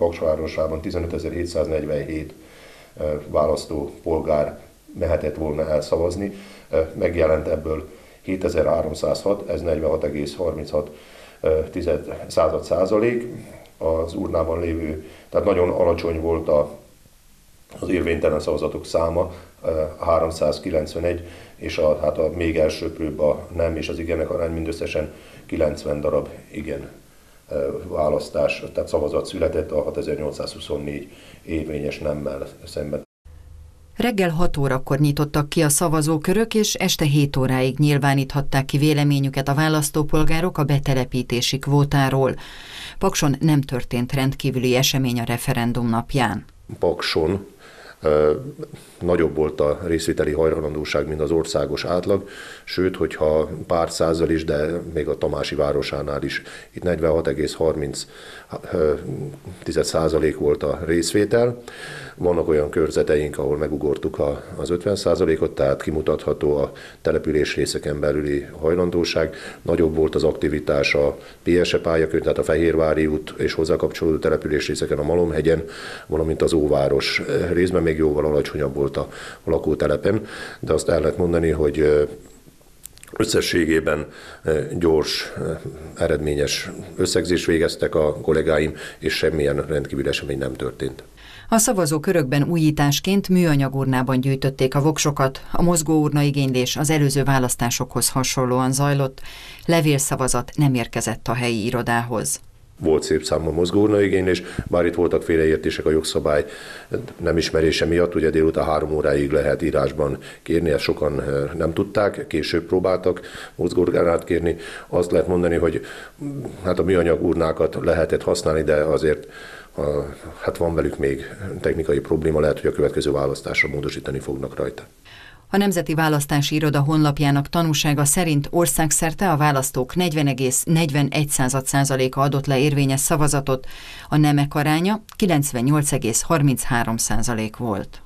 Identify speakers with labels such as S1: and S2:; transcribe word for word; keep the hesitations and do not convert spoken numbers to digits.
S1: Paks városában tizenötezer-hétszáznegyvenhét választópolgár mehetett volna elszavazni, megjelent ebből hétezer-háromszázhat, ez negyvenhat egész harminchat század százalék. Az urnában lévő, tehát nagyon alacsony volt a, az érvénytelen szavazatok száma, háromszázkilencvenegy, és a, hát a még elsőprőbb a nem és az igenek arány mindösszesen kilencven darab igen választás, tehát szavazat született a hatezer-nyolcszázhuszonnégy érvényes nemmel szemben.
S2: Reggel hat órakor nyitottak ki a szavazókörök, és este hét óráig nyilváníthatták ki véleményüket a választópolgárok a betelepítési kvótáról. Pakson nem történt rendkívüli esemény a referendum napján.
S1: Pakson ö, nagyobb volt a részvételi hajlandóság, mint az országos átlag, sőt, hogyha pár százzal is, de még a Tamási városánál is itt negyvenhat egész harminc százalék volt a részvétel. Vannak olyan körzeteink, ahol megugortuk a, az ötven százalékot, tehát kimutatható a település részeken belüli hajlandóság. Nagyobb volt az aktivitás a pé es e pályakön, tehát a Fehérvári út és hozzá kapcsolódó település részeken a Malomhegyen, valamint az Óváros részben még jóval alacsonyabb volt a lakótelepen, de azt el lehet mondani, hogy összességében gyors, eredményes összegzést végeztek a kollégáim, és semmilyen rendkívüli esemény nem történt.
S2: A szavazókörökben újításként műanyagurnában gyűjtötték a voksokat, a mozgóurna igénylés az előző választásokhoz hasonlóan zajlott, levélszavazat nem érkezett a helyi irodához.
S1: Volt szép számú mozgóurna igénylés, bár itt voltak félreértések a jogszabály nem ismerése miatt, ugye délután három óráig lehet írásban kérni, ezt sokan nem tudták, később próbáltak mozgóurnát kérni. Azt lehet mondani, hogy hát a műanyag urnákat lehetett használni, de azért a, hát van velük még technikai probléma, lehet, hogy a következő választásra módosítani fognak rajta.
S2: A Nemzeti Választási Iroda honlapjának tanúsága szerint országszerte a választók negyven egész negyvenegy százaléka adott le érvényes szavazatot, a nemek aránya kilencvennyolc egész harminchárom százalék volt.